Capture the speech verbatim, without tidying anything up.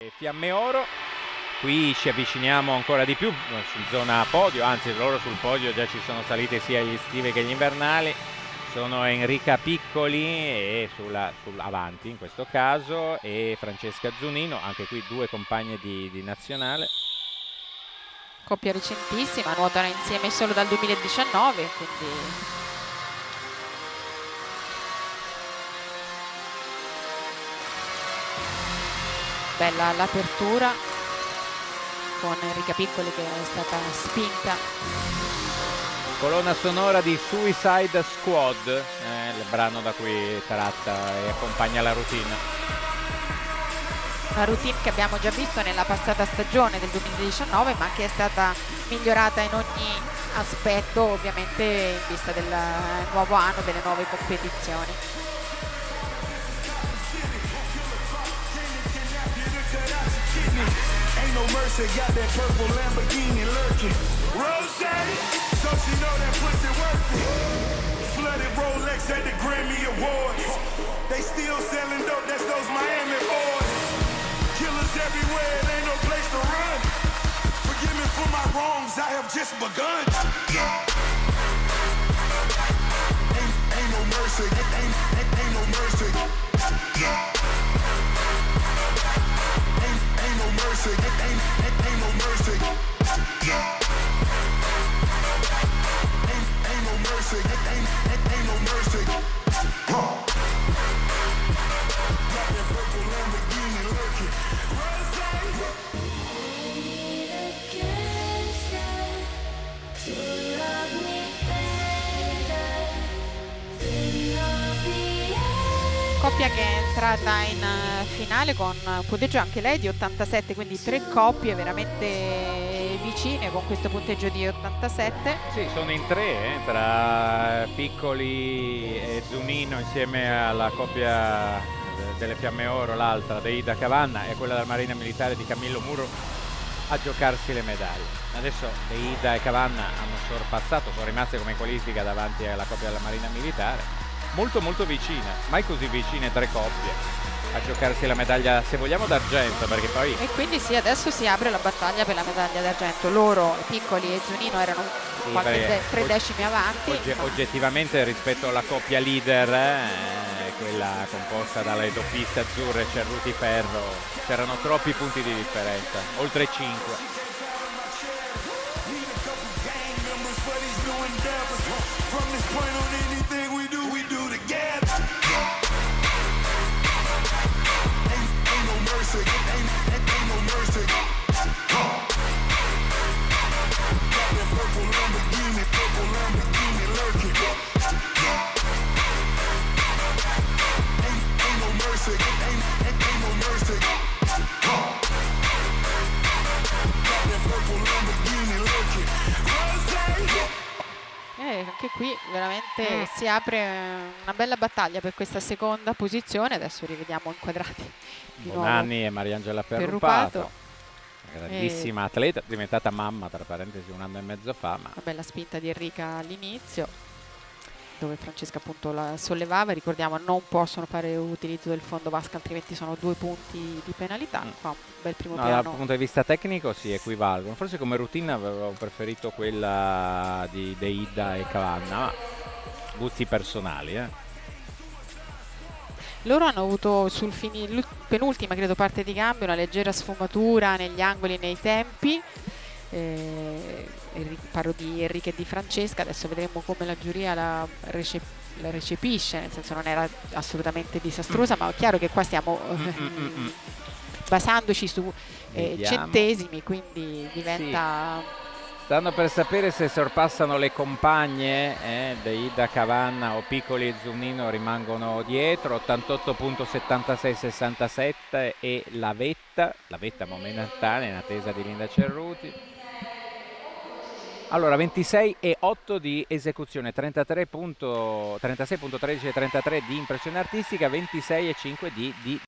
Fiamme Oro, qui ci avviciniamo ancora di più su zona podio, anzi loro sul podio già ci sono salite sia gli estivi che gli invernali. Sono Enrica Piccoli e sulla, sulla avanti in questo caso, e Francesca Zunino, anche qui due compagne di, di nazionale. Coppia recentissima, nuotano insieme solo dal duemiladiciannove, quindi bella l'apertura con Enrica Piccoli che è stata spinta. Colonna sonora di Suicide Squad, eh, il brano da cui tratta e accompagna la routine. Una routine che abbiamo già visto nella passata stagione del duemiladiciannove, ma che è stata migliorata in ogni aspetto, ovviamente in vista del nuovo anno, delle nuove competizioni. No mercy, got that purple Lamborghini lurking. Rose, so she know that pussy worth it. Flooded Rolex at the Grammy Awards. They still selling dope, that's those Miami boys. Killers everywhere, it ain't no place to run. Forgive me for my wrongs, I have just begun. Ain't, ain't no mercy, ain't, ain't, ain't no mercy. Ain't no mercy, ain't, ain't, ain't no mercy. Ain't, ain't no mercy, ain't, ain't, ain't no mercy. Huh. Got that purple Lamborghini lurking. Coppia che è entrata in finale con un punteggio anche lei di ottantasette, quindi tre coppie veramente vicine con questo punteggio di ottantasette. Sì, sono in tre, eh, tra Piccoli e Zunino insieme alla coppia delle Fiamme Oro, l'altra Deida Cavanna, e quella della Marina Militare di Camillo Muro a giocarsi le medaglie. Adesso Deida e Cavanna hanno sorpassato, sono rimaste come in qualifica davanti alla coppia della Marina Militare. Molto molto vicine, mai così vicine tre coppie a giocarsi la medaglia, se vogliamo, d'argento, perché poi... E quindi sì, adesso si apre la battaglia per la medaglia d'argento. Loro, Piccoli e Zunino, erano sì, qualche de tre decimi avanti. Ogge oggettivamente rispetto alla coppia leader, eh, quella composta dalle doppiste azzurre Cerruti Ferro, c'erano troppi punti di differenza, oltre cinque. Eh, anche qui veramente mm. si apre una bella battaglia per questa seconda posizione. Adesso rivediamo inquadrati di Bonanni e Mariangela Perrupato, grandissima e... atleta, diventata mamma tra parentesi un anno e mezzo fa. Ma... una bella spinta di Enrica all'inizio, dove Francesca appunto la sollevava. Ricordiamo, non possono fare utilizzo del fondo vasca, altrimenti sono due punti di penalità. Mm. Fa un bel primo no, piano. Dal punto di vista tecnico si equivalgono. Forse come routine avevo preferito quella di Deida e Cavanna, ma gusti personali. Eh. Loro hanno avuto sul penultima credo parte di gambe una leggera sfumatura negli angoli e nei tempi. Eh, parlo di Enrica e di Francesca. Adesso vedremo come la giuria la, recep la recepisce, nel senso non era assolutamente disastrosa, mm. ma è chiaro che qua stiamo mm, mm, mm. basandoci su eh, centesimi, quindi diventa... Sì. Stanno per sapere se sorpassano le compagne, eh, Deida Cavanna o Piccoli e Zunino rimangono dietro, ottantotto virgola settantasei sessantasette, e la vetta, la vetta momentanea in attesa di Linda Cerruti. Allora, ventisei e otto di esecuzione, trentasei virgola tredici e trentatré di impressione artistica, ventisei e cinque di, di